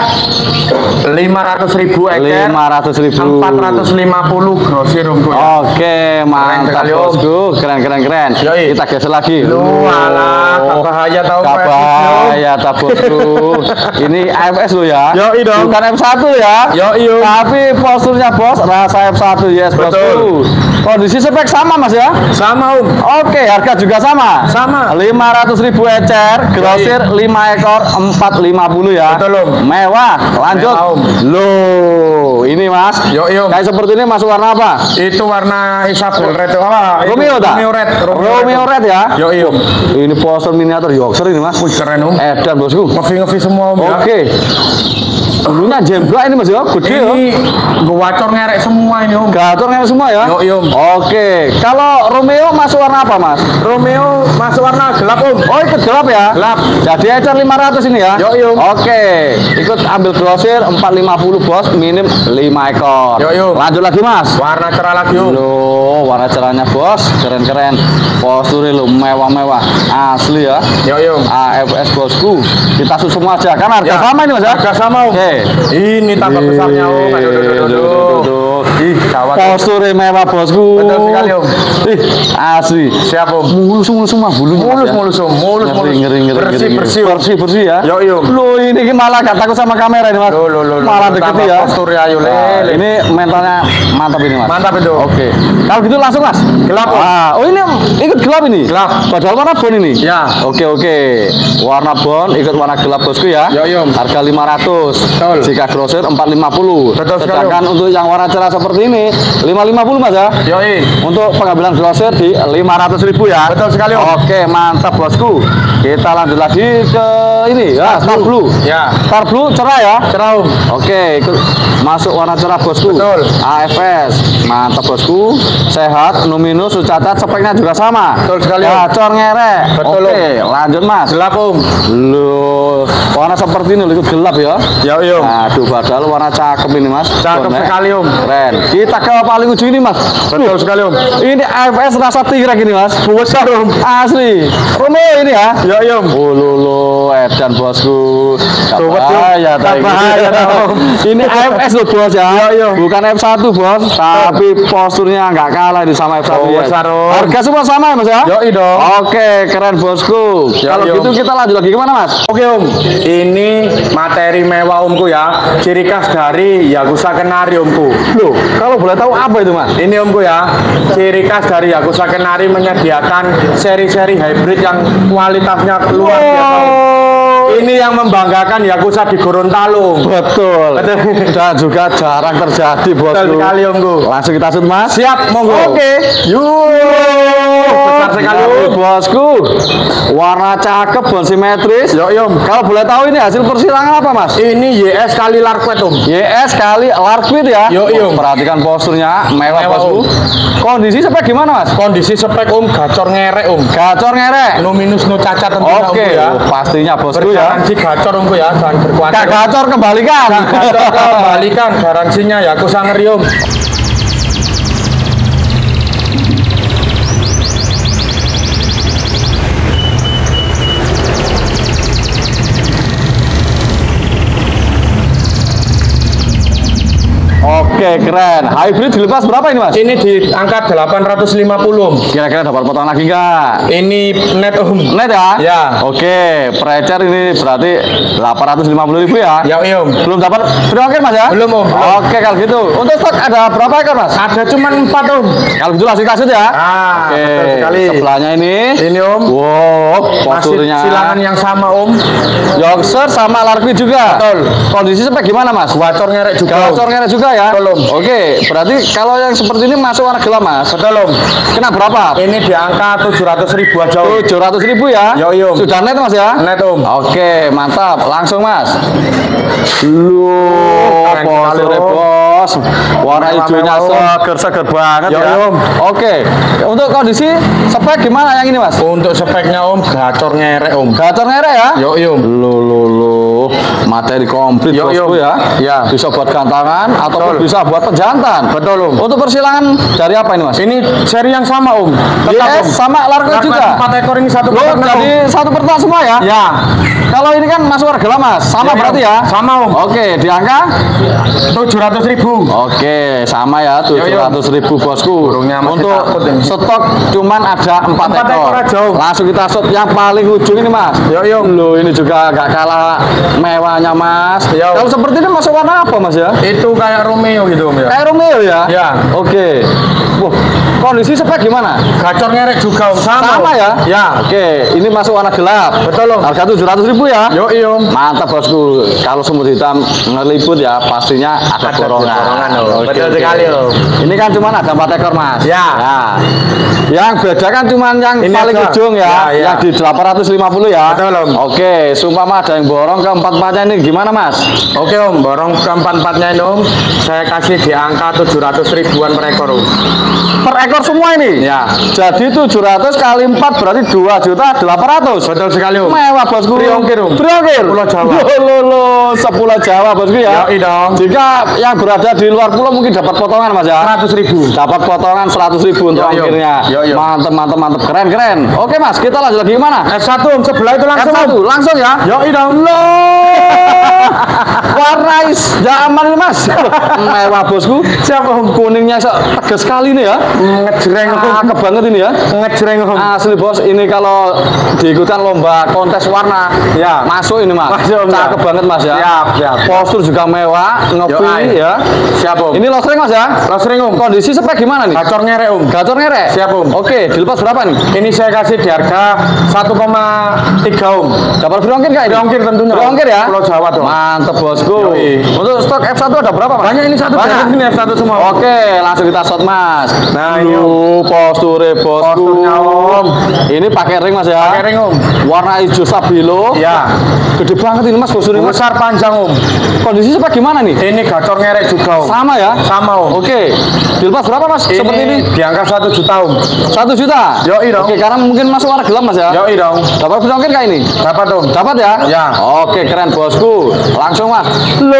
500.000 eker. 500.000. 450 grosir Om. Oke, mantap sekali, Om. bosku. Keren. Yoi. Kita geser lagi. Lu alah, tak bahaya tau Gak Mas. bahaya tak bosku. Ini AFS lo ya. Yoi dong. Bukan F1 ya. Yoi Om. Tapi posturnya bos rasa F1 yes bosku. Betul. Kondisi spek sama Mas ya. Sama Om. Oke, harga juga sama. Sama. 500.000 ecer, grosir 5 ekor 450 ya. Betul, Om. Mewah. Lanjut. Mewah, Om. Loh, ini Mas. Yoi Om. Kayak seperti ini masuk warna apa? Itu warna Isabel Red apa? Itu Romeo tak? Romeo Red. Romeo Red ya. Yoi Om. Ini poster miniatur Yorkshire ini Mas. Wih keren Om. Edan bosku. Ngevi semua Om ya. Oke. Bulunya jemblak ini Mas ya. Gede ya. Ini gawacor ngerek semua ini Om. Gator nggak semua ya? Yoi Om. Oke. Kalau Romeo masuk warna apa Mas? Romeo masuk warna gelap Om. Oh ikut gelap ya? Gelap. Jadi ecer 500 ini ya? Yoi, Om. Oke. Ikut ambil grosir 450 bos, minim 5 ekor. Yoi, Om. Lanjut lagi Mas. Warna cerah lagi Om. Loh, warna cerahnya bos, keren. Posturnya lo mewah-mewah, asli ya. Yoi Om. AFS bosku. Kita susun semua aja kan harga Ya. sama ini Mas ya? Harga sama Om. Oke. Ini tambah besarnya Om. Aduh. Ih, gawat. Posturnya mewah bosku. Betul sekali, Om. Ih, asli. Siap Om. Mulus semua bulunya Mas, ya. Mulus Om. Mulus. Bersih ya. Yoi Om. Loh ini malah gak takut sama kamera ini Mas. Loh. Malah deket Tambah ya. posturnya ayo Nah, le. ini mentalnya mantap ini Mas. Mantap itu. Oke. Kalau gitu langsung Mas. Gelap, Om. Oh ini ikut gelap ini. Gelap. Padahal warna bon ini. Ya. Oke. Warna bon ikut warna gelap bosku ya. Yoi, Om. Harga 500. Betul. Jika grosir 450. Betul sekali, Sedangkan untuk yang warna cerah seperti ini 550 Mas ya. Yoi. Untuk pengambilan grosir di 500.000 ya. Betul sekali, Om. Oke, mantap bosku. Kita lanjut lagi ke ini ya, Star Blue. Ya. Star Blue cerah ya. Cerah Om. Oke, ikut masuk warna cerah bosku. Betul. AFS. Mantap bosku. Sehat, no minus, cacat, speknya juga sama. Betul sekali, Om. Gacor ngerek. Betul, Oke, lanjut Mas. Gelap Om. Loh, warna seperti ini ikut gelap ya. Yoi Om. Aduh, padahal warna cakep ini Mas. Cakep Bonek. sekali, Om. Keren. Kita ke paling ujung ini Mas. Betul sekali Om. Ini AFS rasa tirek ini Mas. Besar Om. Asli. Romeo ini ya. Yoi Om. Oh lolo, edan bosku. Tak Tuwet, bahaya, Om. tak Tak bahaya, Om. Ini AFS loh bos ya. Iya. Bukan F1 bos, tapi posturnya nggak kalah ini sama F1 Oh, ya. besar, Om. Harga semua sama ya Mas ya? Yoi dong. Oke, keren bosku. Kalau Yoi, gitu Om. kita lanjut lagi kemana Mas? Oke Om, ini materi mewah Omku ya, ciri khas dari Yakuza Kenari Omku. Loh, kalau boleh tahu apa itu Mas? Ini Omku ya, ciri khas dari Yakuza Kenari menyediakan seri-seri hybrid yang kualitasnya luar biasa. Om. Ini yang membanggakan Yakuza di Gorontalo Om. Betul. Dan juga jarang terjadi bosku. Betul sekali Omku. Langsung kita shoot Mas. Siap, monggo. Oke. Yuk. Besar sekali Om. Bosku. Warna cakep, bon simetris. Yuk Om. Kalau boleh tahu ini hasil persilangan apa Mas? Ini YS kali Larkwet Om. YS kali Larkwit ya. Yo, yo. Perhatikan posturnya mewah Mewah, bosku. Kondisi sampai gimana Mas? Kondisi spek Om, gacor ngerek Om. Gacor ngerek. No minus no cacat tentunya Oke, Omku ya. pastinya bosku ya. Garansi gacor Omku ya, jangan berkuatir. Gak gacor kembalikan. Gacor kembalikan garansinya Yakuza ngeri Om. Oke, keren. Hybrid dilepas berapa ini Mas? Ini di angka 850 Om. Kira-kira dapat potongan lagi nggak? Ini net Om. Net ya? Ya. Oke, precer ini berarti 850.000 ya? Ya iya Om. Belum dapat free ongkir Mas ya? Belum, Om. Oke, kalau gitu. Untuk stok ada berapa ekor Mas? Ada cuman 4 Om. Kalau gitu langsung kasih ya? Ah, Oke, betul sekali. sebelahnya ini. Ini Om. Wow, Masih posturnya. silangan yang sama Om. Yorkshire sama Larky juga. Betul. Kondisi spek gimana Mas? Gacor ngerek juga. Gacor ngerek juga ya? Betul, Om. Oke, berarti kalau yang seperti ini masuk warna gelap Mas? Betul Om. Kena berapa? Ini di angka 700.000 aja Om. 700.000 ya? Yoi, Om. Sudah net Mas ya? Net Om. Oke, mantap. Langsung Mas. Loh, Keren posturnya sekali, Om. bos. Warna hijaunya Mewah, Om. seger banget Yoi, ya. Om. Oke, untuk kondisi spek gimana yang ini Mas? Untuk speknya Om, gacor ngerek Om. Gacor ngerek ya? Yoi Om. Loh, materi komplit Yo, bosku yo. ya. Ya. Bisa buat gantangan ataupun Betul. bisa buat pejantan. Betul Om. Untuk persilangan dari apa ini Mas? Ini seri yang sama Om. Yes, sama Larky juga. 4 ekor ini satu Loh, peternak, Om. jadi satu pertama semua ya? Ya. Kalau ini kan masuk warga gelap Mas, sama Ya, berarti ya? Sama Om. Oke, di angka? 700.000. Oke, sama ya, 700.000 bosku. Burungnya masih Untuk takut ini. stok cuman ada 4 4 ekor aja, Om. Langsung kita shot yang paling ujung ini Mas. Yoi, Om. Loh, ini juga gak kalah mewahnya Mas. Iya, Om. Kalau seperti ini masuk warna apa Mas ya? Itu kayak Romeo gitu Om ya. Kayak Romeo ya? Ya. Oke. Wah, kondisi spek gimana? Gacor ngerek juga Om. Sama Om. ya? Ya. Oke, ini masuk warna gelap. Betul, Om. Harga 700.000 ya? Yoi Om. Mantap bosku. Kalau semut hitam ngeliput ya pastinya ada borongan. borongan, Om. Oke, Betul oke. sekali, Om. Ini kan cuma ada 4 ekor Mas. Ya. Yang beda kan cuma yang Ini paling aja. ujung ya, Ya, ya. yang di 850 ya. Betul, Om. Oke, sumpama ada yang borong ke 4-4-nya ini gimana Mas? Oke Om, borong keempat-empatnya ini Om, saya kasih di angka 700.000-an per ekor Om. Per ekor semua ini? Ya. Jadi 700 kali 4 berarti 2.800.000. Betul sekali Om. Mewah bosku. Free ongkir, Om. Free ongkir. Pulau Jawa. Loh, sepulau Jawa bosku ya. Yoi dong. Jika yang berada di luar pulau mungkin dapat potongan Mas ya. 100.000. Dapat potongan 100.000 untuk Yoi, Om. ongkirnya. Yoi, Om. Mantap, keren. Oke Mas, kita lanjut lagi gimana? F1 Om, sebelah itu langsung F1 Om. langsung ya. Yoi dong. Warna is zaman ini Mas. Mewah bosku. Siapa Om? Kuningnya tegas sekali nih ya. Ngejreng Om. Cakep banget ini ya. Ngejreng Om. Asli bos, ini kalau diikutkan lomba kontes warna, Ya. masuk ini Mas. Masuk, Om, Cakep ya. banget Mas ya. Siap. Postur juga mewah, ngopi Yoi. ya. Siap Om. Ini losring Mas ya. Losring Om. Kondisi spek gimana nih? Gacor ngerek Om. Gacor ngerek. Siap, Om. Oke, dilepas berapa nih? Ini saya kasih di harga 1,3 Om. Dapat free ongkir nggak ini? Free ongkir tentunya, Free Om. ongkir ya? Pulau Jawa dong. Mantep bosku. Yoi. Untuk stok F1 ada berapa Mas? Banyak ini satu Banyak. dari sini F1 semua. Om. Oke, langsung kita shot Mas. Nah, ini, posture bosku. Posturnya, Om. Ini pakai ring Mas ya. Pakai ring Om. Warna hijau stabilo. Ya. Gede banget ini Mas posturnya Mas. Besar panjang Om. Kondisi spek gimana nih? Ini gacor ngerek juga Om. Sama ya? Sama Om. Oke. Dilepas berapa Mas? Seperti ini? Di angka 1 juta Om. 1 juta? Yoi dong. Oke, karena mungkin masuk warna gelap Mas ya? Yoi dong. Dapat free ongkir nggak ini? Dapat Om. Dapat ya? Ya. Oke, keren bosku. Langsung Mas.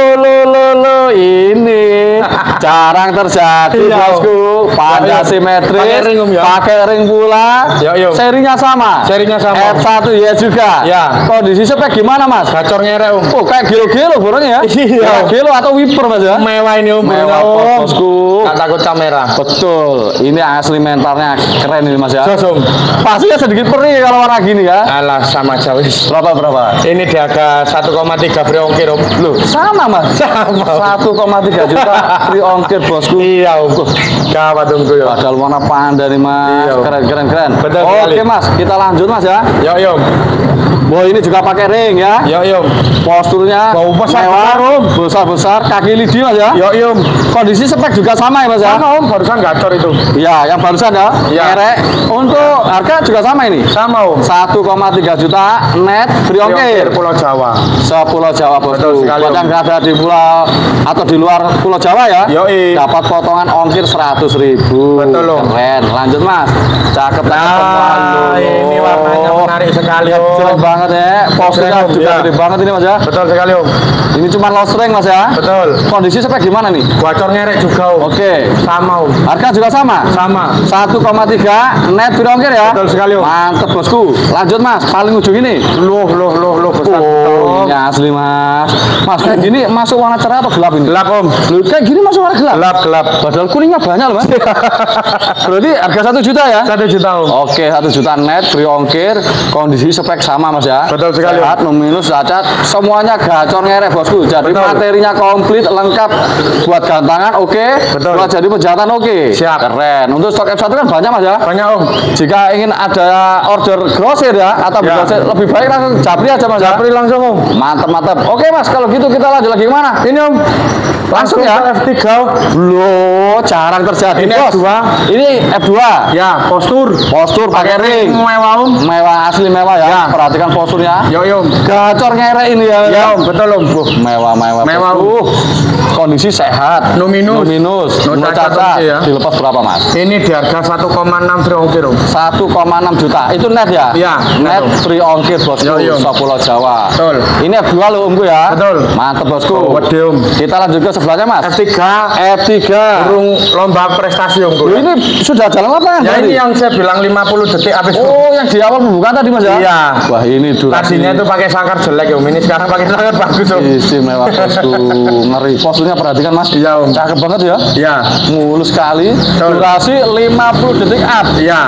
Lo ini jarang terjadi Iya, bosku. Panjang Iya, Om. simetris. Pakai ring, Om, ya. Pakai ring pula. Yoi, Om. Serinya sama. Serinya sama, Om. F1 ya juga. Ya. Kondisi spek gimana Mas? Gacor ngerek Om. Oh, kayak gelo-gelo borongnya ya? Iya. Kayak gelo atau wiper Mas ya? Mewah ini Om. Mewah Om. bosku. Gak takut kamera. Betul, ini asli mentalnya keren ini Mas ya. Jos Om. Pastinya sedikit perih kalau warna gini ya. Alah sama jauh. Berapa? Ini di harga 1,3 free ongkir Om. Loh, sama Mas. Sama. 1,3 juta free ongkir bosku. Iya Om. Gawat Om tuh ya. Padahal warna panda nih Mas. Iya, Om. Keren. Betul Oke sekali. Mas, kita lanjut Mas ya. Yoi Om. Wah, ini juga pakai ring ya. Yoi Om. Posturnya Bau besar, mewah, Om. besar, kaki lidi Mas ya. Yoi Om. Kondisi spek juga sama ya Mas ya. Sama Om, barusan gacor itu. Iya, yang barusan ya. Iya. Merek. Untuk harga juga sama ini. Sama Om. 1,3 juta net free ongkir. Pulau Jawa. Sepulau Jawa bosku. Betul sekali, Buat Om. yang berada di pulau atau di luar Pulau Jawa ya. Yoi. Dapat potongan ongkir 100.000. Betul, Om. Keren. Lanjut Mas. Cakep Nah, ini warnanya menarik sekali Om. Keren banget ya. Posturnya Om, juga ya. gede banget ini Mas ya. Betul sekali Om. Ini cuma low string Mas ya. Betul. Kondisi spek gimana nih? Gacor ngerek juga Om. Oke. Sama Om. Harga juga sama. Sama. 1,3 net free ongkir ya. Betul sekali Om. Mantep bosku. Lanjut Mas. Paling ujung ini. Loh besar. Oh, Om. ini asli Mas. Mas kayak gini masuk warna cerah atau gelap ini? Gelap Om. Loh, kayak gini masuk warna gelap. Gelap. Padahal kuningnya banyak loh, Mas. Berarti harga 1 juta ya? 1 juta Om. Oke, 1 juta net, free ongkir, kondisi spek sama Mas ya. Betul sekali, Sehat, no minus, cacat, semuanya gacor ngerek bosku. Jadi Betul. materinya komplit, lengkap, buat gantangan oke, Betul. buat jadi pejahatan oke. Siap. Keren. Untuk stok F1 kan banyak Mas ya. Banyak Om. Jika ingin ada order grosir ya, atau Ya. grosir, lebih baik langsung japri aja Mas ya. Japri langsung Om. Mantap. Oke Mas, kalau gitu kita lanjut lagi kemana? Ini Om. Langsung ya? ke F3 Om. Loh, jarang terjadi Ini bos. F2. Ini F2. Ya, postur. Postur pakai ring. Mewah Om. Mewah, asli mewah ya. Ya. Perhatikan posturnya. Yo Om. Gacor ngerek ini ya. Ya Om, betul Om. Mewah. Mewah, Om. Kondisi sehat. No minus. No No cacat, cacat. ya. Dilepas berapa Mas? Ini di harga 1,6 free ongkir Om. 1,6 juta. Itu net ya? Iya, Net net, Om. free ongkir bosku. Yo, yo. Pulau Jawa. Betul. Ini F2 loh Omku ya. Betul. Mantap bosku. Oh, gede, Om. Kita lanjut ke sebelahnya Mas. F3 F3. burung lomba prestasi Om. Loh, ini sudah jalan lapangan Ya berarti? ini yang saya bilang 50 detik habis. Oh, yang di awal pembukaan tadi Mas ya? Iya. Wah, ini durasi. Tadinya itu pakai sangkar jelek Om. Ini sekarang pakai sangkar bagus Om. Istimewa bosku. Ngeri. Posturnya perhatikan Mas. Iya, Om. Cakep banget ya. Iya. Mulus sekali. Betul. Durasi 50 detik up. Iya.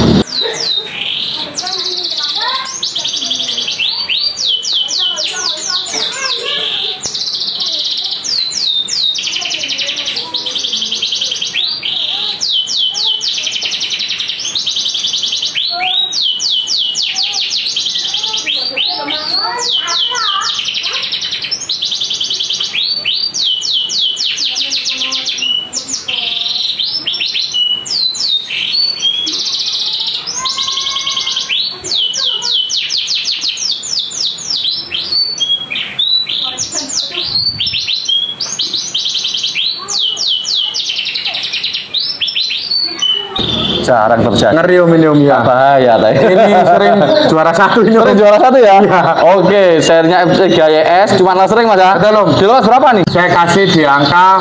Jarang terjadi. Ngeri Om ini Om ya. Bahaya tadi. Ini sering juara 1 ini Om. Sering juara 1 ya? Iya. Oke, serinya F3YS cuma sering Mas ya? Betul, Om. Dilepas berapa nih? Saya kasih di angka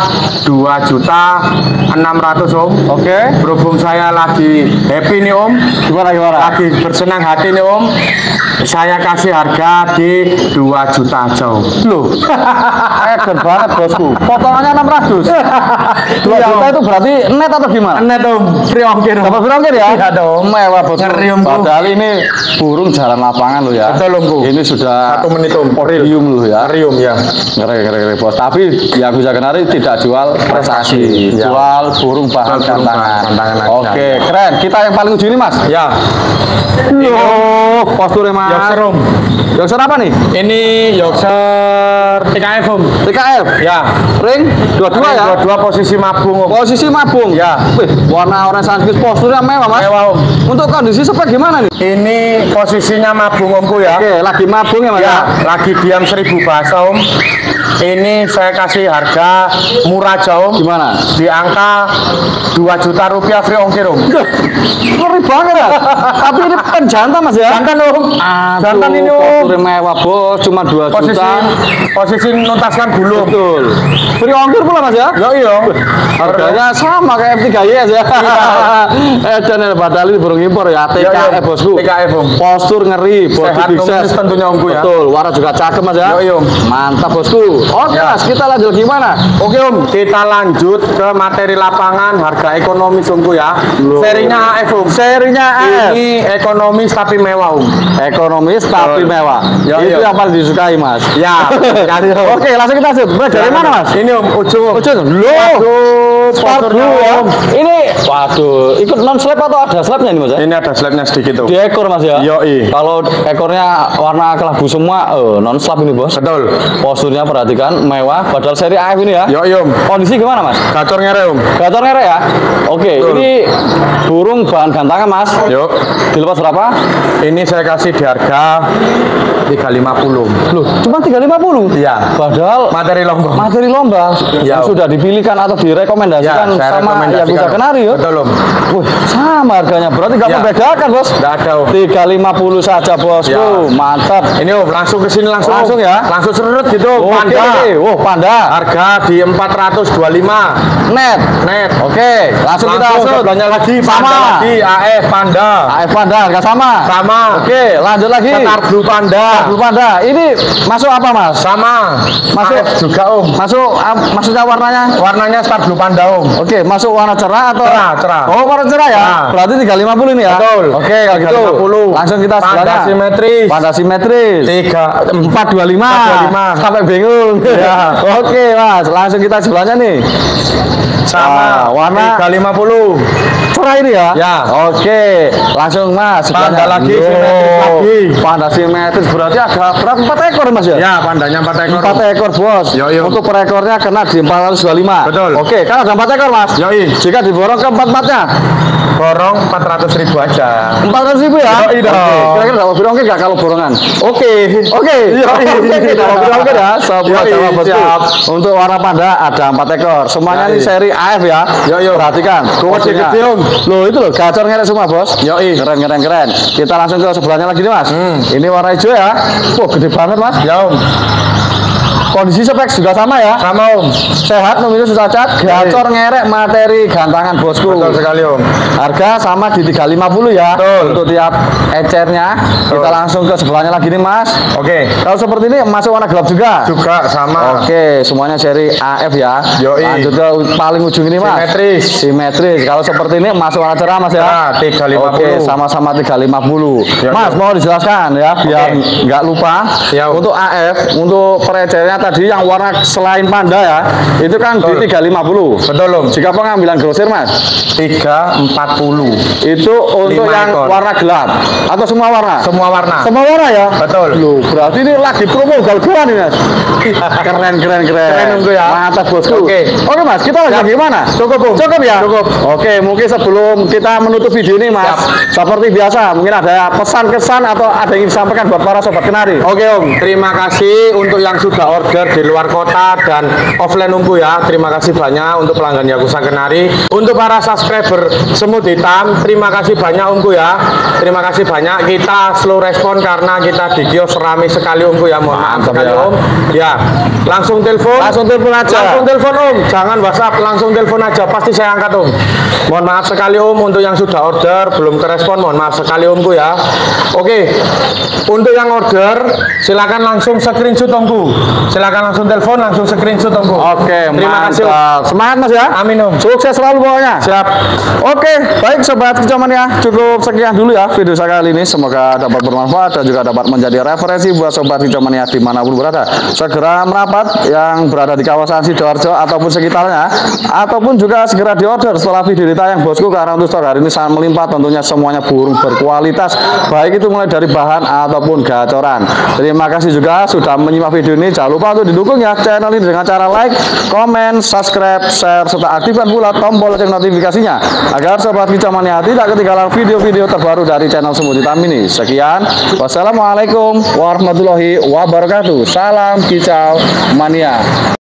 2.600.000 Om. Oke. Berhubung saya lagi happy nih Om, Gimana? lagi bersenang hati nih Om, saya kasih harga di 2 juta aja Om. Loh. Eger banget bosku. Potongannya 600. 2 Iya, juta Om. itu berarti net atau gimana? Net Om, free ongkir Om. Dapat berongkir ya? Iya dong. Mewah bosku. Ngeri, Om. Padahal ini burung jalan lapangan loh ya. Betul, Om. Ini sudah 1 menit Om. podium loh ya. Ngeri Om ya. Ngeri bos. Tapi yang bisa kenari tidak jual prestasi, Ya. jual burung bahan Jual burung gantangan. bahan gantangan aja. Oke, keren. Kita yang paling ujung ini Mas. Ya. Loh, posturnya Mas. Yorkshire Om. Yorkshire apa nih? Ini Yorkshire TKF Om. TKF. Ya. Ring dua-dua ya. Dua posisi mabung Om. Posisi mabung. Ya. Wih, warna orange sunkiss, posturnya mewah Mas. Mewah Om. Untuk kondisi spek gimana nih? Ini posisinya mabung Omku ya. Oke, lagi mabung ya Mas. Ya, lagi diam 1000 bahasa Om. Ini saya kasih harga murah aja Om. Gimana? Di angka 2 juta rupiah free ongkir Om. Ngeri banget ya. Tapi ini penjantan Mas ya. Jantan Om. Jantan ini Om. Posturnya mewah bos, cuma 2 Posisi juta. nuntaskan bulu. Betul. Free ongkir pula Mas ya. Yo iya. Harganya sama kayak F3YS ya. Dan padahal ini burung impor ya. TKF bosku. TKF Om. Postur ngeri, body Sehat, big numis size. tentunya Omku ya. Betul, warna juga cakep Mas ya. Yo, Om. Mantap bosku. Oke Ya. Mas, kita lanjut gimana? Oke Om, kita lanjut ke materi lapangan harga ekonomis Omku ya. Loh. Serinya AF Om. Serinya AF. Ini ekonomis tapi mewah Om. Ekonomis tapi Betul. mewah. Yo, Itu yo. yang paling disukai Mas. Ya, sekali Om. Oke, langsung kita lanjut. Mulai dari mana Mas? Ini Om, ujung Om. Ujung. Loh. Waduh, Sport posturnya blue ya. Om. Ini waduh, ikut non slap atau ada slapnya nih Mas ya? Ini ada slabnya sedikit Om. Di ekor Mas ya? Yoi. Kalau ekornya warna kelabu semua, non slap ini bos. Betul. Posturnya perhatikan mewah, padahal seri AF ini ya. Yo Om. Kondisi gimana Mas? Gacor ngere Om. Gacor ngerek ya? Oke, Betul. ini burung bahan gantangan Mas. Yuk. Dilepas berapa? Ini saya kasih di harga 350. Loh, cuma 350. Iya. Padahal Materi lomba. materi lomba Ya, yang Om. sudah dipilihkan atau direkomendasikan Ya, saya sama yang rekomendasikan, bisa Om. kenari ya. Betul Om. Wih, Sama harganya, berarti nggak Ya. membedakan bos. Nggak ada Om. 350 saja bosku, Ya. mantap. Ini Om, langsung ke sini langsung. Langsung ya? Langsung seret gitu. Oke, Panda. oh Panda, Harga di 425 net. net. Oke, langsung kita Langsung langsung. sebelahnya lagi Sama. Panda lagi AF Panda. AF Panda, harga sama. Sama. Oke, lanjut lagi. Star Blue Panda. Blue Panda, ini masuk apa mas? Sama. Masuk. AF juga Om. Masuk, maksudnya warnanya? Warnanya Star Blue Panda Om. Oke, masuk warna cerah atau? Cerah, cerah. Oh, warna cerah ya? Cerah. Berarti 350 ini ya? Betul. Oke, kalau gitu. 350. Langsung kita Panda sebelahnya. simetris. Panda simetris. 425. 425. Sampai bingung. Ya. Oke, Mas. Langsung kita sebelahnya nih. Sama. Warna 350. cerah ini ya? Ya. Oke, langsung Mas. sebelahnya. Panda lagi, Yo, simetris lagi. Panda simetris berarti ada berapa? 4 ekor Mas ya? Ya, pandanya 4 ekor. 4 ekor bos. Yo. Untuk per ekornya kena di 425. Betul. Oke, kan ada 4 ekor Mas. Yoi. Jika diborong ke 4-4-nya Borong 400.000 aja. 400.000 ya? Yoi dong. Oke, kira-kira dapat berongkir nggak kalau borongan? Oke. Oke, Yoi. dapat berongkir ya. Sebuah Yoi, Jawa bosku. siap. Untuk warna panda ada 4 ekor. Semuanya Yoi. ini seri AF ya. Yoi. Perhatikan. Gede-gede, posisinya. Om. Loh itu loh, gacor ngelek semua bos. Yoi. Keren. Kita langsung ke sebelahnya lagi nih mas. Ini warna hijau ya. Wah gede banget mas. Ya Om. Kondisi spek juga sama ya. Sama Om. Sehat, nominus cacat, gacor ngerek, materi gantangan bosku. Betul sekali Om. Harga sama di 350 ya. Betul. Untuk tiap ecernya. Kita langsung ke sebelahnya lagi nih mas. Oke. Kalau seperti ini masuk warna gelap juga. Juga sama. Oke, semuanya seri AF ya. Yoi. Lanjut ke paling ujung ini mas. Simetris. Simetris. Kalau seperti ini masuk warna cerah mas ya. Cerah, 350. Oke, sama-sama 350. Ya, Mas ya. mau dijelaskan ya biar Oke. nggak lupa. Ya. Untuk AF, untuk perecernya tadi yang warna selain panda ya, itu kan Betul. di 350. Betul Om. Jika pengambilan grosir mas, 340. itu untuk 5 yang ekor. warna gelap atau semua warna? Semua warna. Semua warna ya? Betul. Loh, berarti ini lagi promo gal-galan ini mas. Keren. Keren, Om, ya. Mantap bosku. Oke. Oke mas, kita lanjut gimana? Cukup Om. Cukup ya? Cukup. Oke, mungkin sebelum kita menutup video ini mas, seperti biasa, mungkin ada pesan-kesan atau ada yang ingin disampaikan buat para sobat kenari. Oke Om, terima kasih untuk yang sudah order di luar kota dan offline Omku ya. Terima kasih banyak untuk pelanggan Yakuza Kenari. Untuk para subscriber semut hitam, terima kasih banyak Omku ya. Terima kasih banyak. Kita slow respon karena kita di kios rame sekali Omku ya. Mohon maaf Mantap sekali ya. Om. Ya, langsung telepon. Langsung telepon aja. Langsung telepon Om. Jangan WhatsApp, langsung telepon aja. Pasti saya angkat Om. Mohon maaf sekali Om untuk yang sudah order belum kerespon. Mohon maaf sekali Omku ya. Oke. Untuk yang order silakan langsung screenshot Omku. Silakan langsung telepon, langsung screenshot Omku. Oke, Terima kasih Om. mantap. Semangat mas ya. Amin Om. Sukses selalu pokoknya. Siap. Oke, baik sobat kecaman ya. Cukup sekian dulu ya video saya kali ini. Semoga dapat bermanfaat dan juga dapat menjadi referensi buat sobat kecaman ya dimanapun berada. Segera merapat yang berada di kawasan Sidoarjo ataupun sekitarnya, ataupun juga segera diorder setelah video ditayang bosku, karena untuk stok hari ini sangat melimpah. Tentunya semuanya burung berkualitas, baik itu mulai dari bahan ataupun gacoran. Terima kasih juga sudah menyimak video ini. Jangan lupa untuk didukung ya channel ini dengan cara like, komen, subscribe, share, serta aktifkan pula tombol lonceng notifikasinya agar sobat kicamania tidak ketinggalan video-video terbaru dari channel Semut Hitam ini. Sekian, wassalamualaikum warahmatullahi wabarakatuh. Salam kicau mania.